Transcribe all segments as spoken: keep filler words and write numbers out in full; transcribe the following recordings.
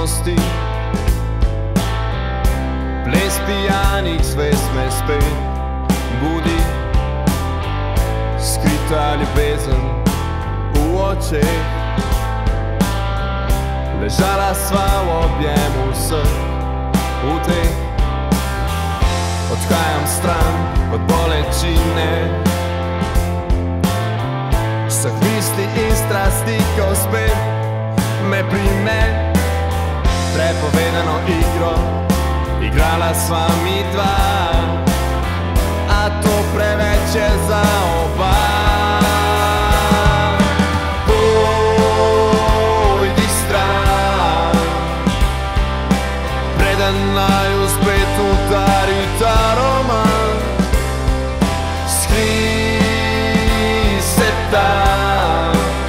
budnosti. Ples pijanih zvezd me spet budi, skrita ljubezen v očeh. Ležala sva v objemu vseh uteh. Odhajam stran od bolečine, vseh misli in strasti, ko spet me prime prepovedano igro. Igrala sva mi dva, a to preveč je za oba. Pojdi stran, preden naju spet udari ta roman. Skrij se tam,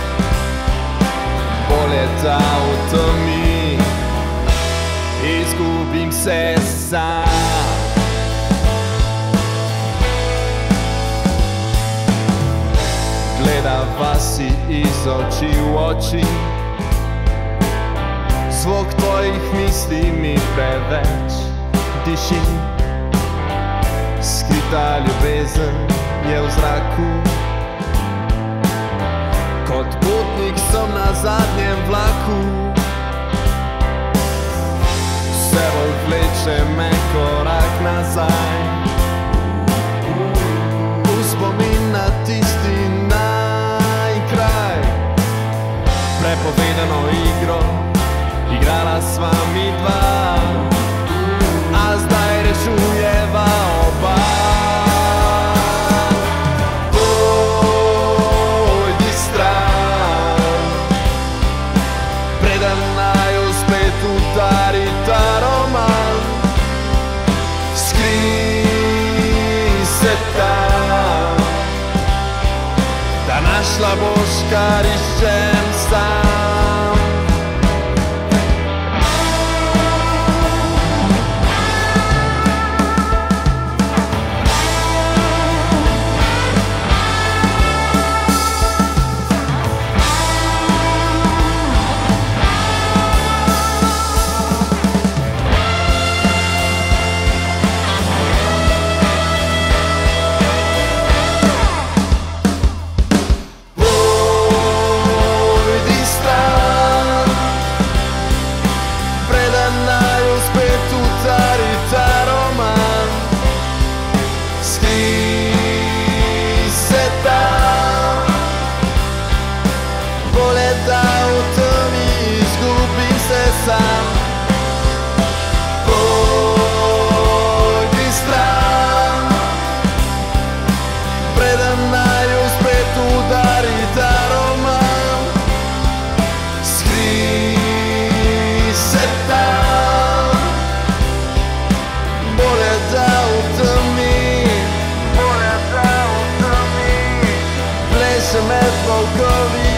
bolje da v temi izgubim se sam. Gledava si iz oči v oči, zvok tvojih misli mi preveč diši. Skrita ljubezen je v zraku, kot potnik sem na zadnjem vlaku. Vse bolj vleče me korak nazaj, v spomin na tisti najkraj. Prepovedano igro igrala sva mi dva, a zdaj rešujeva oba. Pojdi stran, preden naju spet udari ta roman. Skrij se tam, da našla boš, kar iščem sam. Sam. Pojdi stran, preden naju spet udari ta roman. Skrij se tam, bolje da v temi, bolje da v temi pleše med volkovi.